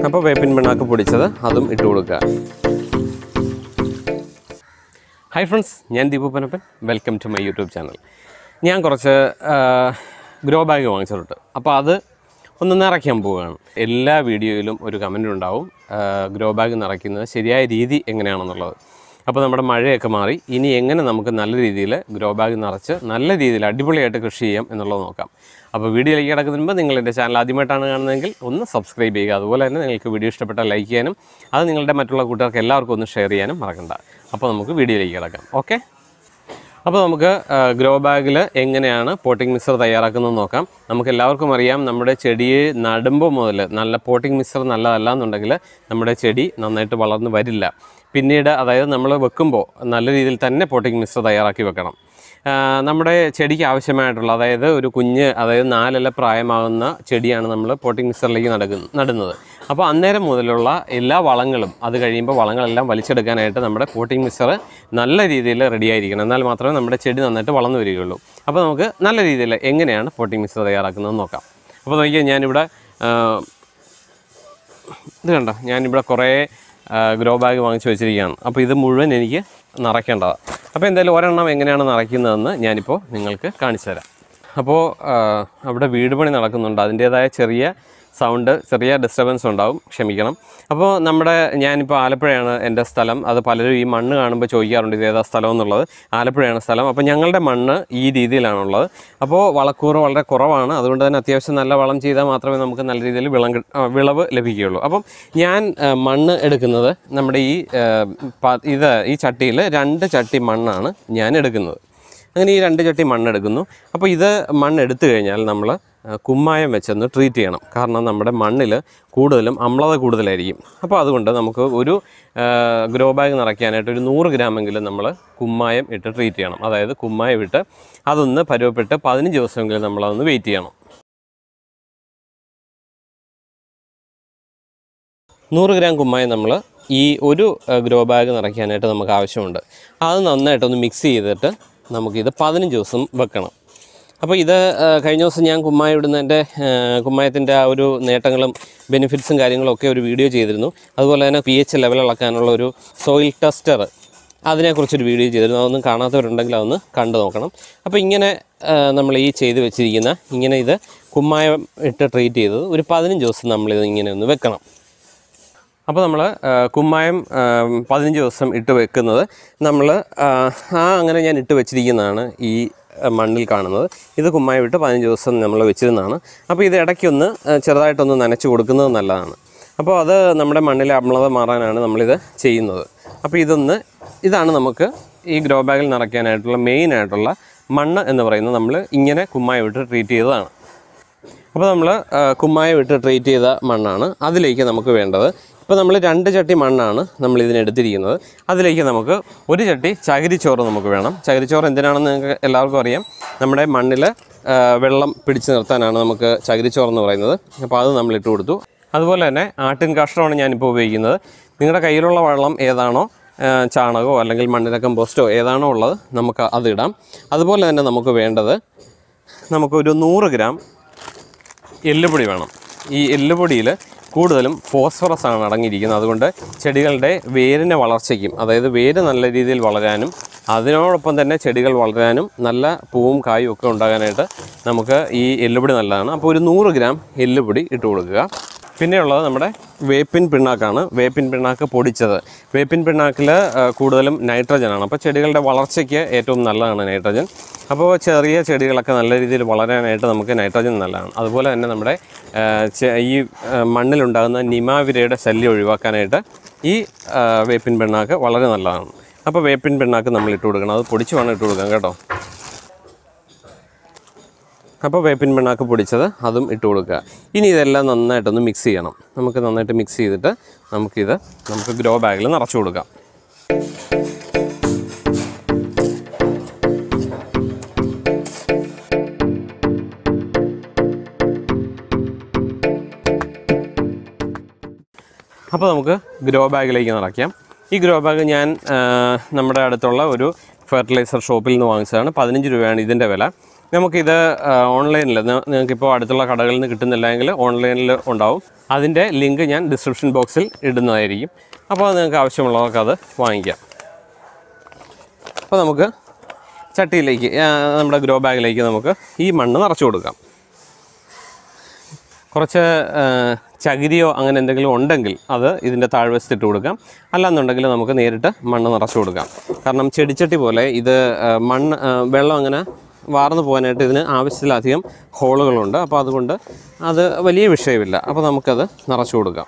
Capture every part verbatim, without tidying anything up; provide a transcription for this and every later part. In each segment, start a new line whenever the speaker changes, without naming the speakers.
അപ്പോൾ വേപ്പിൻ പിണ്ണാക്ക് പൊടിച്ചത് അതും ഇട്ട് കൊടുക്കുക. ഹായ് ഫ്രണ്ട്സ്, ഞാൻ Deepu Pannappan. Welcome to my YouTube channel. ഞാൻ കുറച്ച് ഗ്രോ ബാഗ് വാങ്ങിച്ചിട്ടുണ്ട്. അപ്പോൾ അത് ഒന്ന് നിറയ്ക്കാൻ പോവുകയാണ്. എല്ലാ വീഡിയോയിലും ഒരു കമൻ്റ് ഉണ്ടാവും, ഗ്രോ ബാഗ് നിറയ്ക്കുന്നത് ശരിയായ രീതി എങ്ങനെയാണെന്നുള്ളത്. അപ്പോൾ നമ്മുടെ മഴയൊക്കെ മാറി ഇനി എങ്ങനെ നമുക്ക് നല്ല രീതിയിൽ ഗ്രോ ബാഗ് നിറച്ച് നല്ല രീതിയിൽ അടിപൊളിയായിട്ട് കൃഷി ചെയ്യാം എന്നുള്ളത് നോക്കാം. അപ്പോൾ വീഡിയോയിലേക്ക് കിടക്കുന്നതിന് മുമ്പ് നിങ്ങൾ എൻ്റെ ചാനൽ ആദ്യമായിട്ടാണ് കാണുന്നതെങ്കിൽ ഒന്ന് സബ്സ്ക്രൈബ് ചെയ്യുക. അതുപോലെ തന്നെ നിങ്ങൾക്ക് വീഡിയോ ഇഷ്ടപ്പെട്ടാൽ ലൈക്ക് ചെയ്യാനും അത് നിങ്ങളുടെ മറ്റുള്ള കൂട്ടുകാർക്ക് എല്ലാവർക്കും ഒന്ന് ഷെയർ ചെയ്യാനും മറക്കണ്ട. അപ്പോൾ നമുക്ക് വീഡിയോയിലേക്ക് കിടക്കാം. ഓക്കെ, അപ്പോൾ നമുക്ക് ഗ്രോ ബാഗിൽ എങ്ങനെയാണ് പോട്ടിംഗ് മിക്സർ തയ്യാറാക്കുന്നത് നോക്കാം. നമുക്ക് എല്ലാവർക്കും അറിയാം, നമ്മുടെ ചെടിയെ നടുമ്പോൾ മുതൽ നല്ല പോട്ടിംഗ് മിക്സർ നല്ലതല്ല എന്നുണ്ടെങ്കിൽ നമ്മുടെ ചെടി നന്നായിട്ട് വളർന്ന് വരില്ല. പിന്നീട് അതായത് നമ്മൾ വെക്കുമ്പോൾ നല്ല രീതിയിൽ തന്നെ പോട്ടിംഗ് മിക്സർ തയ്യാറാക്കി വെക്കണം. നമ്മുടെ ചെടിക്ക് ആവശ്യമായിട്ടുള്ള അതായത് ഒരു കുഞ്ഞ് അതായത് നാലില പ്രായമാകുന്ന ചെടിയാണ് നമ്മൾ പോട്ടിംഗ് മിക്സറിലേക്ക് നടക്കുന്ന നടുന്നത്. അപ്പോൾ അന്നേരം മുതലുള്ള എല്ലാ വളങ്ങളും അത് കഴിയുമ്പോൾ വളങ്ങളെല്ലാം വലിച്ചെടുക്കാനായിട്ട് നമ്മുടെ പോട്ടിംഗ് മിക്സർ നല്ല രീതിയിൽ റെഡി ആയിരിക്കണം. എന്നാൽ മാത്രമേ നമ്മുടെ ചെടി നന്നായിട്ട് വളർന്നു വരികയുള്ളൂ. അപ്പോൾ നമുക്ക് നല്ല രീതിയിൽ എങ്ങനെയാണ് പോട്ടിംഗ് മിക്സർ തയ്യാറാക്കുന്നത് നോക്കാം. അപ്പോൾ നോക്കിയാൽ ഞാനിവിടെ ഇത് കണ്ടോ, ഞാനിവിടെ കുറേ ഗ്രോ ബാഗ് വാങ്ങിച്ച് വെച്ചിരിക്കുകയാണ്. അപ്പോൾ ഇത് മുഴുവൻ എനിക്ക് നിറയ്ക്കേണ്ടതാണ്. അപ്പോൾ എന്തായാലും ഒരെണ്ണം എങ്ങനെയാണ് നിറയ്ക്കുന്നതെന്ന് ഞാനിപ്പോൾ നിങ്ങൾക്ക് കാണിച്ചു തരാം. അപ്പോൾ അവിടെ വീട് പണി നടക്കുന്നുണ്ട്, അതിൻ്റേതായ ചെറിയ സൗണ്ട്, ചെറിയ ഡിസ്റ്റർബൻസ് ഉണ്ടാവും, ക്ഷമിക്കണം. അപ്പോൾ നമ്മുടെ ഞാനിപ്പോൾ ആലപ്പുഴയാണ് എൻ്റെ സ്ഥലം. അത് പലരും ഈ മണ്ണ് കാണുമ്പോൾ ചോദിക്കാറുണ്ട് ഇത് ഏതാ സ്ഥലം എന്നുള്ളത്. ആലപ്പുഴയാണ് സ്ഥലം. അപ്പോൾ ഞങ്ങളുടെ മണ്ണ് ഈ രീതിയിലാണുള്ളത്. അപ്പോൾ വളക്കൂറ് വളരെ കുറവാണ്. അതുകൊണ്ട് തന്നെ അത്യാവശ്യം നല്ല വളം ചെയ്താൽ മാത്രമേ നമുക്ക് നല്ല രീതിയിൽ വിളം വിളവ് ലഭിക്കുകയുള്ളൂ. അപ്പം ഞാൻ മണ്ണ് എടുക്കുന്നത് നമ്മുടെ ഈ ഇത് ഈ ചട്ടിയിൽ രണ്ട് ചട്ടി മണ്ണാണ് ഞാൻ എടുക്കുന്നത്. അങ്ങനെ ഈ രണ്ട് ചട്ടി മണ്ണെടുക്കുന്നു. അപ്പോൾ ഇത് മണ്ണെടുത്തു കഴിഞ്ഞാൽ നമ്മൾ കുമ്മായം വെച്ചൊന്ന് ട്രീറ്റ് ചെയ്യണം. കാരണം നമ്മുടെ മണ്ണിൽ കൂടുതലും അമ്ലത കൂടുതലായിരിക്കും. അപ്പോൾ അതുകൊണ്ട് നമുക്ക് ഒരു ഗ്രോ ബാഗ് നിറയ്ക്കാനായിട്ട് ഒരു നൂറ് ഗ്രാമെങ്കിലും നമ്മൾ കുമ്മായം ഇട്ട് ട്രീറ്റ് ചെയ്യണം. അതായത് കുമ്മായം ഇട്ട് അതൊന്ന് പരുവപ്പെട്ട് പതിനഞ്ച് ദിവസമെങ്കിലും നമ്മളതൊന്ന് വെയിറ്റ് ചെയ്യണം. നൂറ് ഗ്രാം കുമ്മായം നമ്മൾ ഈ ഒരു ഗ്രോ ബാഗ് നിറയ്ക്കാനായിട്ട് നമുക്ക് ആവശ്യമുണ്ട്. അത് നന്നായിട്ടൊന്ന് മിക്സ് ചെയ്തിട്ട് നമുക്കിത് പതിനഞ്ച് ദിവസം വെക്കണം. അപ്പോൾ ഇത് കഴിഞ്ഞ ദിവസം ഞാൻ കുമ്മായം ഇടുന്നതിൻ്റെ കുമ്മായത്തിൻ്റെ ആ ഒരു നേട്ടങ്ങളും ബെനിഫിറ്റ്സും കാര്യങ്ങളൊക്കെ ഒരു വീഡിയോ ചെയ്തിരുന്നു. അതുപോലെ തന്നെ പി എച്ച് ലെവൽ അളക്കാനുള്ള ഒരു സോയിൽ ടെസ്റ്റർ, അതിനെക്കുറിച്ചൊരു വീഡിയോ ചെയ്തിരുന്നു. അതൊന്നും കാണാത്തവരുണ്ടെങ്കിൽ അതൊന്ന് കണ്ടു നോക്കണം. അപ്പോൾ ഇങ്ങനെ നമ്മൾ ഈ ചെയ്ത് വെച്ചിരിക്കുന്ന ഇങ്ങനെ ഇത് കുമ്മായം ഇട്ട് ട്രീറ്റ് ചെയ്തത് ഒരു പതിനഞ്ച് ദിവസം നമ്മളിത് ഇങ്ങനെ ഒന്ന് വെക്കണം. അപ്പോൾ നമ്മൾ കുമ്മായം പതിനഞ്ച് ദിവസം ഇട്ട് വെക്കുന്നത് നമ്മൾ ആ അങ്ങനെ ഞാൻ ഇട്ട് വെച്ചിരിക്കുന്നതാണ് ഈ മണ്ണിൽ കാണുന്നത്. ഇത് കുമ്മായം ഇട്ട് പതിനഞ്ച് ദിവസം നമ്മൾ വെച്ചിരുന്നതാണ്. അപ്പോൾ ഇത് ഇടയ്ക്കൊന്ന് ചെറുതായിട്ടൊന്ന് നനച്ച് കൊടുക്കുന്നത് നല്ലതാണ്. അപ്പോൾ അത് നമ്മുടെ മണ്ണിലെ അമ്ലത മാറാനാണ് നമ്മളിത് ചെയ്യുന്നത്. അപ്പോൾ ഇതൊന്ന് ഇതാണ് നമുക്ക് ഈ ഗ്രോ ബാഗിൽ നിറയ്ക്കാനായിട്ടുള്ള മെയിനായിട്ടുള്ള മണ്ണ് എന്ന് പറയുന്നത് നമ്മൾ ഇങ്ങനെ കുമ്മായം ഇട്ട് ട്രീറ്റ് ചെയ്തതാണ്. അപ്പോൾ നമ്മൾ കുമ്മായം ഇട്ട് ട്രീറ്റ് ചെയ്ത മണ്ണാണ്. അതിലേക്ക് നമുക്ക് വേണ്ടത്, ഇപ്പോൾ നമ്മൾ രണ്ട് ചട്ടി മണ്ണാണ് നമ്മൾ ഇതിനെടുത്തിരിക്കുന്നത്. അതിലേക്ക് നമുക്ക് ഒരു ചട്ടി ചകിരിച്ചോറ് നമുക്ക് വേണം. ചകിരിച്ചോറ് എന്തിനാണെന്ന് നിങ്ങൾക്ക് എല്ലാവർക്കും അറിയാം. നമ്മുടെ മണ്ണിൽ വെള്ളം പിടിച്ചു നിർത്താനാണ് നമുക്ക് ചകിരിച്ചോറ് എന്ന് പറയുന്നത്. അപ്പോൾ അത് നമ്മൾ ഇട്ട് കൊടുത്തു. അതുപോലെ തന്നെ ആട്ടിൻ കാഷ്ടമാണ് ഞാനിപ്പോൾ ഉപയോഗിക്കുന്നത്. നിങ്ങളുടെ കയ്യിലുള്ള വെള്ളം ഏതാണോ, ചാണകമോ അല്ലെങ്കിൽ മണ്ണിര കമ്പോസ്റ്റോ ഏതാണോ ഉള്ളത് നമുക്ക് അതിടാം. അതുപോലെ തന്നെ നമുക്ക് വേണ്ടത് നമുക്കൊരു നൂറ് ഗ്രാം എല്ലുപൊടി വേണം. ഈ എല്ലുപൊടിയിൽ കൂടുതലും ഫോസ്ഫറസ് ആണ് അടങ്ങിയിരിക്കുന്നത്. അതുകൊണ്ട് ചെടികളുടെ വേരിൻ്റെ വളർച്ചയ്ക്കും, അതായത് വേര് നല്ല രീതിയിൽ വളരാനും അതിനോടൊപ്പം തന്നെ ചെടികൾ വളരാനും നല്ല പൂവും കായും ഒക്കെ ഉണ്ടാകാനായിട്ട് നമുക്ക് ഈ എല്ലുപൊടി നല്ലതാണ്. അപ്പോൾ ഒരു നൂറ് ഗ്രാം എല്ലുപൊടി ഇട്ട് കൊടുക്കുക. പിന്നെയുള്ളത് നമ്മുടെ വേപ്പിൻ പിണ്ണാക്കാണ്. വേപ്പിൻ പിണ്ണാക്ക് പൊടിച്ചത്. വേപ്പിൻ പിണ്ണാക്കിൽ കൂടുതലും നൈട്രജനാണ്. അപ്പോൾ ചെടികളുടെ വളർച്ചയ്ക്ക് ഏറ്റവും നല്ലതാണ് നൈട്രജൻ. അപ്പോൾ ചെറിയ ചെടികളൊക്കെ നല്ല രീതിയിൽ വളരാനായിട്ട് നമുക്ക് നൈട്രജൻ നല്ലതാണ്. അതുപോലെ തന്നെ നമ്മുടെ ഈ മണ്ണിലുണ്ടാകുന്ന നിമാവിരയുടെ ശല്യം ഒഴിവാക്കാനായിട്ട് ഈ വേപ്പിൻ പിണ്ണാക്ക് വളരെ നല്ലതാണ്. അപ്പോൾ വേപ്പിൻ പിണ്ണാക്ക് നമ്മൾ ഇട്ട് കൊടുക്കണം. അത് പൊടിച്ച് വേണം ഇട്ട് കൊടുക്കാം കേട്ടോ. അപ്പോൾ വേപ്പിൻ പിണ്ണാക്ക് പൊടിച്ചത് അതും ഇട്ട് കൊടുക്കുക. ഇനി ഇതെല്ലാം നന്നായിട്ടൊന്ന് മിക്സ് ചെയ്യണം. നമുക്ക് നന്നായിട്ട് മിക്സ് ചെയ്തിട്ട് നമുക്കിത് നമുക്ക് ഗ്രോ ബാഗിൽ നിറച്ചു കൊടുക്കാം. അപ്പോൾ നമുക്ക് ഗ്രോ ബാഗിലേക്ക് നിറയ്ക്കാം. ഈ ഗ്രോ ബാഗ് ഞാൻ നമ്മുടെ അടുത്തുള്ള ഒരു ഫെർട്ടിലൈസർ ഷോപ്പിൽ നിന്ന് വാങ്ങിച്ചതാണ്. പതിനഞ്ച് രൂപയാണ് ഇതിൻ്റെ വില. നമുക്കിത് ഓൺലൈനിൽ നിങ്ങൾക്കിപ്പോൾ അടുത്തുള്ള കടകളിൽ നിന്ന് കിട്ടുന്നില്ലെങ്കിൽ ഓൺലൈനിൽ ഉണ്ടാവും. അതിൻ്റെ ലിങ്ക് ഞാൻ ഡിസ്ക്രിപ്ഷൻ ബോക്സിൽ ഇടുന്നതായിരിക്കും. അപ്പോൾ നിങ്ങൾക്ക് ആവശ്യമുള്ളവർക്ക് അത് വാങ്ങിക്കാം. അപ്പോൾ നമുക്ക് ചട്ടിയിലേക്ക് നമ്മുടെ ഗ്രോ ബാഗിലേക്ക് നമുക്ക് ഈ മണ്ണ് നിറച്ചു കൊടുക്കാം. കുറച്ച് ചകിരിയോ അങ്ങനെ എന്തെങ്കിലും ഉണ്ടെങ്കിൽ അത് ഇതിൻ്റെ താഴ്വശത്തിട്ട് കൊടുക്കാം. അല്ലാന്നുണ്ടെങ്കിൽ നമുക്ക് നേരിട്ട് മണ്ണ് നിറച്ചു കൊടുക്കാം. കാരണം ചെടിച്ചട്ടി പോലെ ഇത് മണ്ണ് വെള്ളം അങ്ങനെ വാർന്നു പോകാനായിട്ട് ഇതിന് ആവശ്യത്തിലധികം ഹോളുകളുണ്ട്. അപ്പോൾ അതുകൊണ്ട് അത് വലിയ വിഷയമില്ല. അപ്പോൾ നമുക്കത് നിറച്ചു കൊടുക്കാം.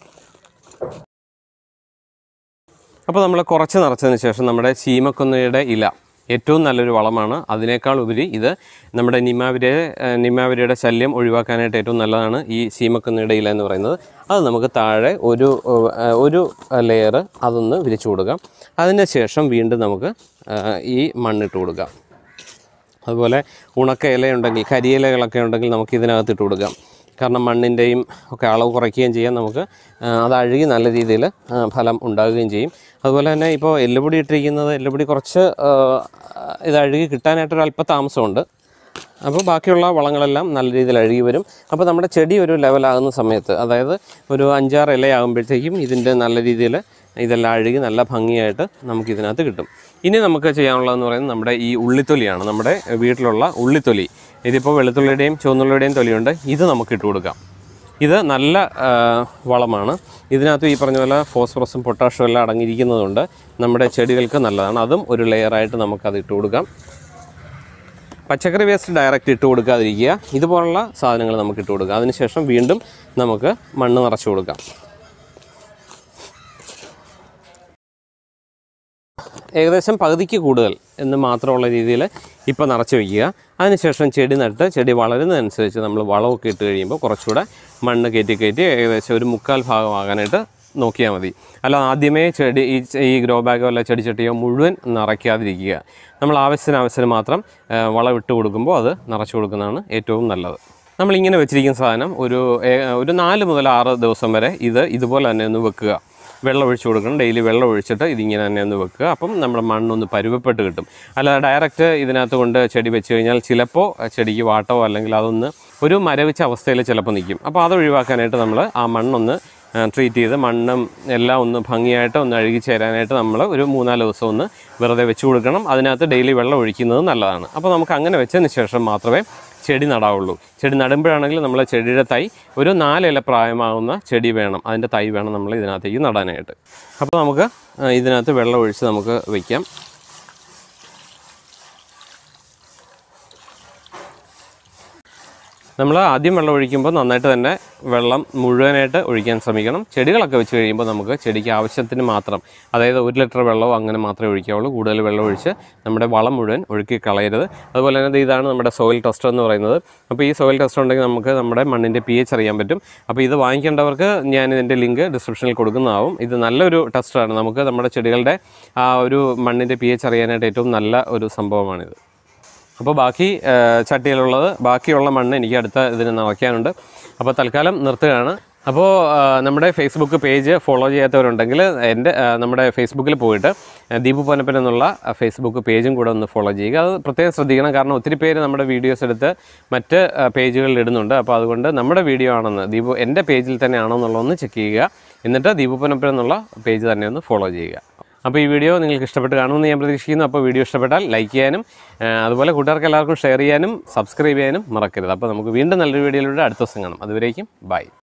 അപ്പോൾ നമ്മൾ കുറച്ച് നിറച്ചതിന് ശേഷം നമ്മുടെ ചീമക്കൊന്നയുടെ ഇല ഏറ്റവും നല്ലൊരു വളമാണ്. അതിനേക്കാൾ ഉപരി ഇത് നമ്മുടെ നിമാവിര നിമാവിരയുടെ ശല്യം ഒഴിവാക്കാനായിട്ട് ഏറ്റവും നല്ലതാണ് ഈ ചീമക്കൊന്നയുടെ ഇല എന്ന് പറയുന്നത്. അത് നമുക്ക് താഴെ ഒരു ഒരു ലെയർ അതൊന്ന് വിരിച്ചു കൊടുക്കാം. അതിന് ശേഷം വീണ്ടും നമുക്ക് ഈ മണ്ണിട്ട് കൊടുക്കാം. അതുപോലെ ഉണക്ക ഇലയുണ്ടെങ്കിൽ കരിയിലകളൊക്കെ ഉണ്ടെങ്കിൽ നമുക്ക് ഇതിനകത്തിട്ട് കൊടുക്കാം. കാരണം മണ്ണിൻ്റെയും ഒക്കെ അളവ് കുറയ്ക്കുകയും ചെയ്യാം. നമുക്ക് അത് അഴുകി നല്ല രീതിയിൽ ഫലം ഉണ്ടാകുകയും ചെയ്യും. അതുപോലെ തന്നെ ഇപ്പോൾ എല്ലുപൊടി ഇട്ടിരിക്കുന്നത് എല്ലുപൊടി കുറച്ച് ഇത് അഴുകി കിട്ടാനായിട്ടൊരു അല്പ താമസമുണ്ട്. അപ്പോൾ ബാക്കിയുള്ള വളങ്ങളെല്ലാം നല്ല രീതിയിൽ അഴുകി വരും. അപ്പോൾ നമ്മുടെ ചെടി ഒരു ലെവലാകുന്ന സമയത്ത്, അതായത് ഒരു അഞ്ചാറ് ഇലയാകുമ്പോഴത്തേക്കും ഇതിൻ്റെ നല്ല രീതിയിൽ ഇതെല്ലാം അഴുകി നല്ല ഭംഗിയായിട്ട് നമുക്കിതിനകത്ത് കിട്ടും. ഇനി നമുക്ക് ചെയ്യാനുള്ളതെന്ന് പറയുന്നത് നമ്മുടെ ഈ ഉള്ളിത്തൊലിയാണ്. നമ്മുടെ വീട്ടിലുള്ള ഉള്ളിത്തൊലി, ഇതിപ്പോൾ വെളുത്തുള്ളിയുടെയും ചുവന്നുള്ളിയുടെയും തൊലിയുണ്ട്. ഇത് നമുക്ക് ഇട്ട് കൊടുക്കാം. ഇത് നല്ല വളമാണ്. ഇതിനകത്ത് ഈ പറഞ്ഞ പോലെ ഫോസ്ഫറസും പൊട്ടാഷ്യം എല്ലാം അടങ്ങിയിരിക്കുന്നതുകൊണ്ട് നമ്മുടെ ചെടികൾക്ക് നല്ലതാണ്. അതും ഒരു ലെയറായിട്ട് നമുക്കത് ഇട്ട് കൊടുക്കാം. പച്ചക്കറി വേസ്റ്റ് ഡയറക്റ്റ് ഇട്ട് കൊടുക്കാതിരിക്കുക. ഇതുപോലുള്ള സാധനങ്ങൾ നമുക്ക് ഇട്ട് കൊടുക്കാം. അതിനുശേഷം വീണ്ടും നമുക്ക് മണ്ണ് നിറച്ചു കൊടുക്കാം. ഏകദേശം പകുതിക്ക് കൂടുതൽ എന്ന് മാത്രമുള്ള രീതിയിൽ ഇപ്പോൾ നിറച്ച് വയ്ക്കുക. അതിനുശേഷം ചെടി നട്ട് ചെടി വളരുന്നതനുസരിച്ച് നമ്മൾ വളമൊക്കെ ഇട്ട് കഴിയുമ്പോൾ കുറച്ചുകൂടെ മണ്ണ് കയറ്റി കയറ്റി ഏകദേശം ഒരു മുക്കാൽ ഭാഗമാകാനായിട്ട് നോക്കിയാൽ മതി. അല്ല ആദ്യമേ ചെടി ഈ ഈ ഗ്രോ ബാഗോ അല്ല ചെടിച്ചട്ടിയോ മുഴുവൻ നിറയ്ക്കാതിരിക്കുക. നമ്മൾ ആവശ്യത്തിന് ആവശ്യത്തിന് മാത്രം വളം ഇട്ട് കൊടുക്കുമ്പോൾ അത് നിറച്ച് കൊടുക്കുന്നതാണ് ഏറ്റവും നല്ലത്. നമ്മളിങ്ങനെ വെച്ചിരിക്കുന്ന സാധനം ഒരു ഒരു നാല് മുതൽ ആറ് ദിവസം വരെ ഇത് ഇതുപോലെ തന്നെ ഒന്ന് വെക്കുക. വെള്ളം ഒഴിച്ച് കൊടുക്കണം. ഡെയിലി വെള്ളം ഒഴിച്ചിട്ട് ഇതിങ്ങനെ തന്നെ ഒന്ന് വെക്കുക. അപ്പം നമ്മുടെ മണ്ണൊന്ന് പരുവപ്പെട്ട് കിട്ടും. അല്ലാതെ ഡയറക്റ്റ് ഇതിനകത്ത് കൊണ്ട് ചെടി വെച്ച് കഴിഞ്ഞാൽ ചിലപ്പോൾ ചെടിക്ക് വാട്ടോ അല്ലെങ്കിൽ അതൊന്ന് ഒരു മരവിച്ച അവസ്ഥയിൽ ചിലപ്പോൾ നിൽക്കും. അപ്പോൾ അത് ഒഴിവാക്കാനായിട്ട് നമ്മൾ ആ മണ്ണൊന്ന് ട്രീറ്റ് ചെയ്ത് മണ്ണും എല്ലാം ഒന്ന് ഭംഗിയായിട്ട് ഒന്ന് അഴുകി ചേരാനായിട്ട് നമ്മൾ ഒരു മൂന്നാല് ദിവസം ഒന്ന് വെറുതെ വെച്ച് കൊടുക്കണം. അതിനകത്ത് ഡെയിലി വെള്ളം ഒഴിക്കുന്നത് നല്ലതാണ്. അപ്പോൾ നമുക്ക് അങ്ങനെ വെച്ചതിന് ശേഷം മാത്രമേ ചെടി നടാവുള്ളൂ. ചെടി നടുമ്പോഴാണെങ്കിൽ നമ്മൾ ചെടിയുടെ തൈ ഒരു നാലില പ്രായമാകുന്ന ചെടി വേണം. അതിൻ്റെ തൈ വേണം നമ്മൾ ഇതിനകത്തേക്ക് നടാനായിട്ട്. അപ്പോൾ നമുക്ക് ഇതിനകത്ത് വെള്ളം ഒഴിച്ച് നമുക്ക് വയ്ക്കാം. നമ്മൾ ആദ്യം വെള്ളം ഒഴിക്കുമ്പോൾ നന്നായിട്ട് തന്നെ വെള്ളം മുഴുവനായിട്ട് ഒഴിക്കാൻ ശ്രമിക്കണം. ചെടികളൊക്കെ വെച്ച് കഴിയുമ്പോൾ നമുക്ക് ചെടിക്ക് ആവശ്യത്തിന് മാത്രം, അതായത് ഒരു ലിറ്റർ വെള്ളമോ അങ്ങനെ മാത്രമേ ഒഴിക്കാവുള്ളൂ. കൂടുതൽ വെള്ളം ഒഴിച്ച് നമ്മുടെ വളം മുഴുവൻ ഒഴുക്കി കളയരുത്. അതുപോലെ തന്നെ ഇതാണ് നമ്മുടെ സോയിൽ ടെസ്റ്റർ എന്ന് പറയുന്നത്. അപ്പോൾ ഈ സോയിൽ ടെസ്റ്റർ ഉണ്ടെങ്കിൽ നമുക്ക് നമ്മുടെ മണ്ണിൻ്റെ പി എച്ച് അറിയാൻ പറ്റും. അപ്പോൾ ഇത് വാങ്ങിക്കേണ്ടവർക്ക് ഞാൻ ഇതിൻ്റെ ലിങ്ക് ഡിസ്ക്രിപ്ഷനിൽ കൊടുക്കുന്നതാവും. ഇത് നല്ലൊരു ടെസ്റ്ററാണ്. നമുക്ക് നമ്മുടെ ചെടികളുടെ ആ ഒരു മണ്ണിൻ്റെ പി എച്ച് അറിയാനായിട്ട് ഏറ്റവും നല്ല ഒരു സംഭവമാണിത്. അപ്പോൾ ബാക്കി ചട്ടിയിലുള്ളത് ബാക്കിയുള്ള മണ്ണ് എനിക്ക് അടുത്ത ഇതിന് നിറയ്ക്കാനുണ്ട്. അപ്പോൾ തൽക്കാലം നിർത്തുകയാണ്. അപ്പോൾ നമ്മുടെ ഫേസ്ബുക്ക് പേജ് ഫോളോ ചെയ്യാത്തവരുണ്ടെങ്കിൽ എൻ്റെ നമ്മുടെ ഫേസ്ബുക്കിൽ പോയിട്ട് ദീപു പൊന്നപ്പൻ എന്നുള്ള ഫേസ്ബുക്ക് പേജും കൂടെ ഒന്ന് ഫോളോ ചെയ്യുക. അത് പ്രത്യേകം ശ്രദ്ധിക്കണം. കാരണം ഒത്തിരി പേര് നമ്മുടെ വീഡിയോസ് എടുത്ത് മറ്റ് പേജുകളിൽ ഇടുന്നുണ്ട്. അപ്പോൾ അതുകൊണ്ട് നമ്മുടെ വീഡിയോ ആണെന്ന് ദീപു എൻ്റെ പേജിൽ തന്നെ ആണോ എന്നുള്ളതൊന്ന് ചെക്ക് ചെയ്യുക. എന്നിട്ട് ദീപു പൊന്നപ്പൻ എന്നുള്ള പേജ് തന്നെ ഒന്ന് ഫോളോ ചെയ്യുക. അപ്പോൾ ഈ വീഡിയോ നിങ്ങൾക്ക് ഇഷ്ടപ്പെട്ട് കാണുമെന്ന് ഞാൻ പ്രതീക്ഷിക്കുന്നു. അപ്പോൾ വീഡിയോ ഇഷ്ടപ്പെട്ടാൽ ലൈക്ക് ചെയ്യാനും അതുപോലെ കൂട്ടുകാർക്ക് എല്ലാവർക്കും ഷെയർ ചെയ്യാനും സബ്സ്ക്രൈബ് ചെയ്യാനും മറക്കരുത്. അപ്പോൾ നമുക്ക് വീണ്ടും നല്ലൊരു വീഡിയോയിലൂടെ അടുത്ത ദിവസം കാണാം. അതുവരേക്കും ബൈ.